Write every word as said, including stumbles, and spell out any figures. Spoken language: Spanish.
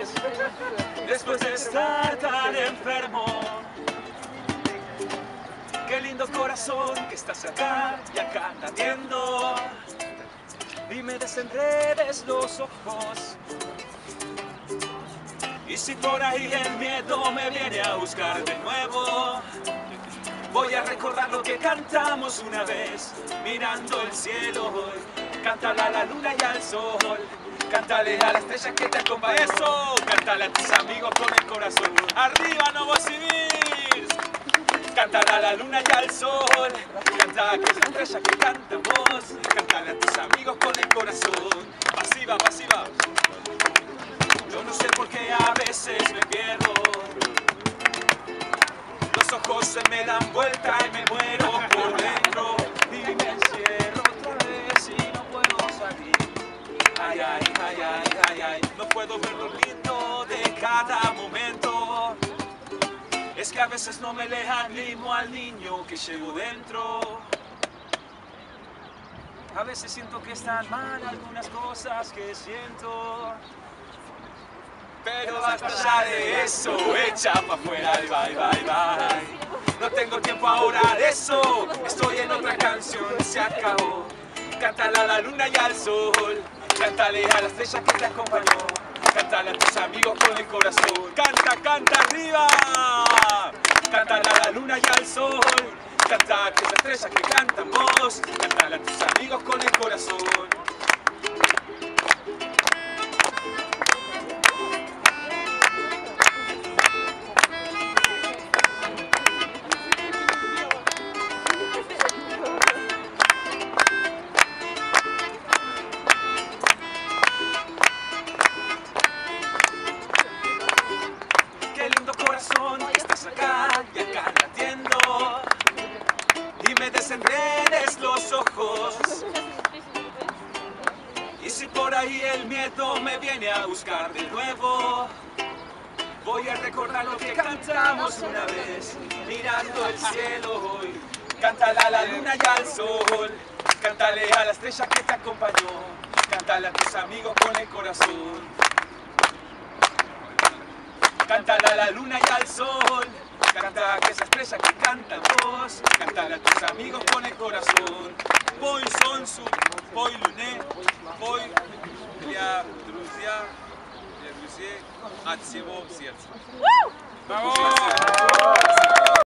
vez, después de estar tan enfermo. Qué lindo corazón que estás acá y acá latiendo. Y me desenredes los ojos. Y si por ahí el miedo me viene a buscar de nuevo, voy a recordar lo que cantamos una vez, mirando el cielo hoy. Cántale a la luna y al sol, cántale a la estrella que te acompaña. Eso, cántale a tus amigos con el corazón. Arriba Novosibirsk. Cántale a la luna y al sol, canta a aquella estrella que cantamos. Cántale a tus amigos con el corazón. Pasiva, pasiva. Yo no sé por qué a veces me pierdo. Los ojos se me dan vuelta y me muero por dentro. Y me encierro otra vez y no puedo salir. Ay, ay, ay, ay, ay, ay. No puedo ver lo lindo de cada momento. Es que a veces no me le animo al niño que llevo dentro. A veces siento que están mal algunas cosas que siento. Pero basta ya de eso, echa pa' afuera y bye, bye, bye. No tengo tiempo ahora de eso, estoy en otra canción, se acabó. Cántale a la luna y al sol, cántale a la estrella que te acompañó. Cántale a tus amigos con el corazón, canta, canta arriba. Cántale a la luna y al sol, canta a aquella estrella que cantamos. Cántale a tus amigos con el corazón. Qué lindo corazón que estás acá y acá latiendo. Y me desenredes los ojos. Y si por ahí el miedo me viene a buscar de nuevo, voy a recordar lo que cantamos una vez, mirando el cielo hoy. Cántale a la luna y al sol, cántale a la estrella que te acompañó. Cántale a tus amigos con el corazón. Cántale a la luna y al sol, canta a aquella estrella que canta vos. Cántale a tus amigos con el corazón. Voy sonsu, voy luné, voy для друзья, для друзей от всего сердца. Vamos.